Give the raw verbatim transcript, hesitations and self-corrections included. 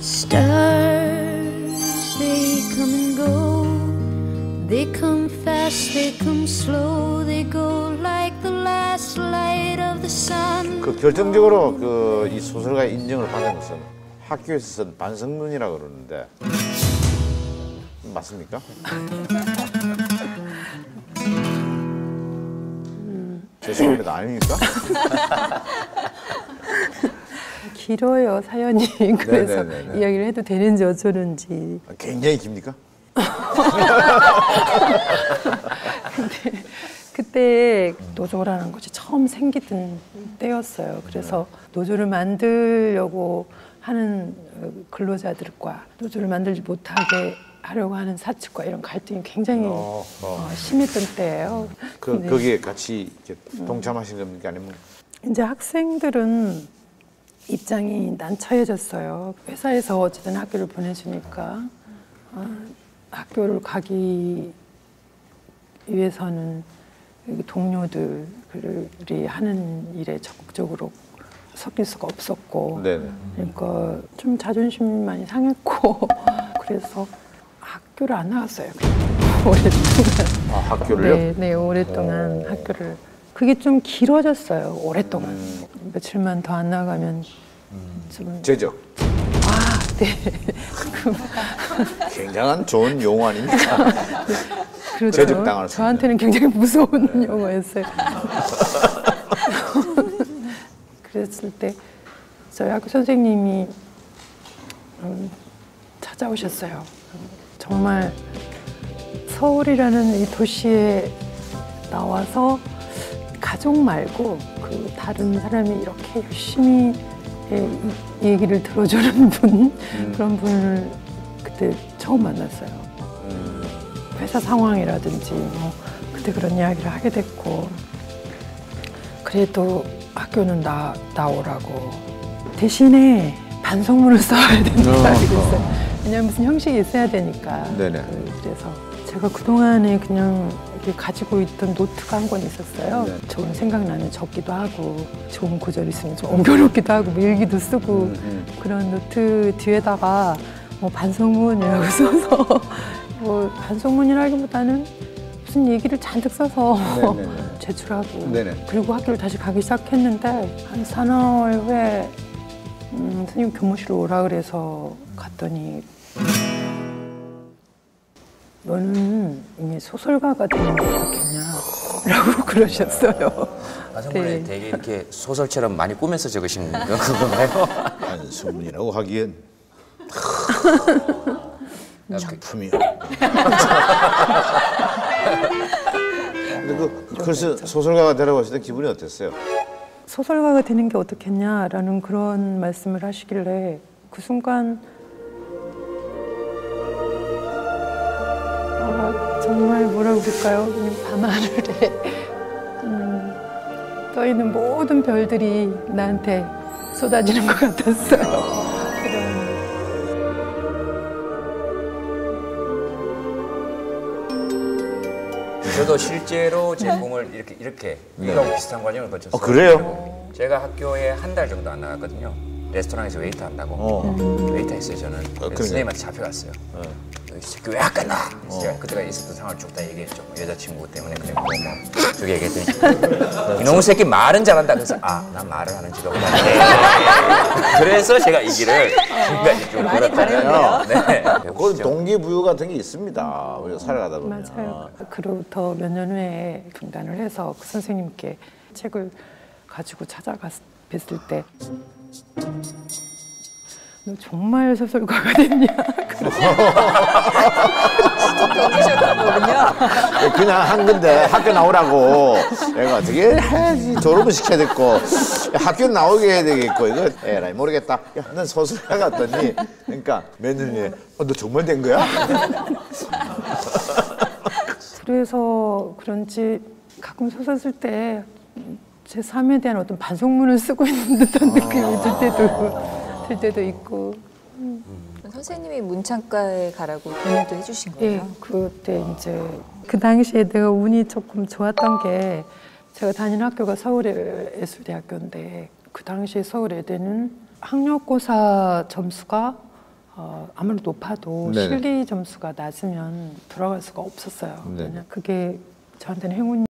Stars, they come and go. They come fast, they come slow. They go like the last light of the sun. 그 결정적으로 그 이 소설가의 인정을 받은 것은 학교에서 쓴 반성문이라고 그러는데 맞습니까? 죄송합니다. 아닙니까? 길어요, 사연이. 그래서 네네네네. 이야기를 해도 되는지 어쩌는지. 굉장히 깁니까? 근데 그때 노조라는 것이 처음 생기던 때였어요. 그래서 노조를 만들려고 하는 근로자들과 노조를 만들지 못하게 하려고 하는 사측과 이런 갈등이 굉장히 어, 어. 어, 심했던 때예요. 그, 네. 거기에 같이 이렇게 동참하신 겁니까? 아니면? 이제 학생들은 입장이 난처해졌어요. 회사에서 어쨌든 학교를 보내주니까 어, 학교를 가기 위해서는 동료들이 하는 일에 적극적으로 섞일 수가 없었고, 네네. 그러니까 좀 자존심이 많이 상했고 그래서 학교를 안 나갔어요. 오랫동안. 아, 학교를요? 네, 네 오랫동안 오. 학교를. 그게 좀 길어졌어요. 오랫동안. 음. 며칠만 더 안 나가면 음. 좀 제적. 아, 네. 굉장한 좋은 용어 아닙니까? 그렇죠. 제적당할 수 저한테는 굉장히 무서운 용어였어요. 그랬을 때 저희 학교 선생님이 음, 찾아오셨어요. 정말 서울이라는 이 도시에 나와서 가족 말고 그 다른 사람이 이렇게 열심히 이 얘기를 들어주는 분, 음. 그런 분을 그때 처음 만났어요. 음. 회사 상황이라든지 뭐 그때 그런 이야기를 하게 됐고, 그래도 학교는 나, 나오라고 대신에 반성문을 써야 된다 그랬어요. 왜냐면 무슨 형식이 있어야 되니까. 네네. 그, 그래서 제가 그동안에 그냥 이렇게 가지고 있던 노트가 한 권 있었어요. 네. 좋은 생각나는 적기도 하고, 좋은 구절 있으면 좀 옮겨놓기도 하고, 뭐 일기도 쓰고, 음, 음. 그런 노트 뒤에다가 뭐 반성문이라고 써서 뭐 반성문이라기보다는 무슨 얘기를 잔뜩 써서 제출하고, 네네. 그리고 학교를 다시 가기 시작했는데 한 사나흘 후에 음, 선생님 교무실로 오라 그래서 갔더니 너는 이미 소설가가 되는 게 어떻겠냐라고 그러셨어요. 반성문에 네. 되게 이렇게 소설처럼 많이 꾸며서 적으신 그건가요? 반성문이라고 하기엔 작품이야. 근데 그 글쎄 소설가가 되라고 하실 때 기분이 어땠어요? 소설가가 되는 게 어떻겠냐라는 그런 말씀을 하시길래 그 순간 아, 정말 뭐라고 그럴까요? 밤하늘에 음, 떠있는 모든 별들이 나한테 쏟아지는 것 같았어요. 그런 저도 실제로 제 꿈을 이렇게 이렇게 이거하고 네. 비슷한 과정을 거쳤어요. 어, 그래요? 제가 학교에 한 달 정도 안 나갔거든요. 레스토랑에서 웨이터 한다고. 어. 웨이터 했어요 저는. 어, 선생님한테 잡혀갔어요. 어. 이 새끼 왜 안 끝나? 어. 제가 그때가 있었던 상황을 쭉 다 얘기했죠. 여자친구 때문에 그랬고 뭐 쭉 얘기했더니 이놈의 새끼 말은 잘한다. 그래서 아, 난 말을 하는지도 몰랐네. 그래서 제가 이 길을 지금까지 좀 걸었잖아요. 네. 그 동기부여 같은 게 있습니다. 우리가 살아가다 보면. 맞아요. 그로부터 몇 년 후에 분단을 해서 그 선생님께 책을 가지고 찾아갔 뵀을 때 너 정말 소설가가 됐냐? 그러셨거든요. 그냥 한 건데 학교 나오라고 내가 어떻게 해야지 졸업을 시켜야 됐고 학교 나오게 해야 되겠고 이거 에라이 모르겠다. 야, 난 소설가 같더니 그러니까 몇 년 후에 어, 너 정말 된 거야? 그래서 그런지 가끔 소설 쓸 때 제 삶에 대한 어떤 반성문을 쓰고 있는 듯한 느낌이 들 때도 들 때도 있고. 음. 선생님이 문창과에 가라고 권유도 해주신 거예요? 네, 그때 이제 그 당시에 내가 운이 조금 좋았던 게 제가 다니는 학교가 서울예술대학교인데 그 당시에 서울예대는 학력고사 점수가 어, 아무리 높아도 네네. 실기 점수가 낮으면 들어갈 수가 없었어요. 네네. 그냥 그게 저한테는 행운.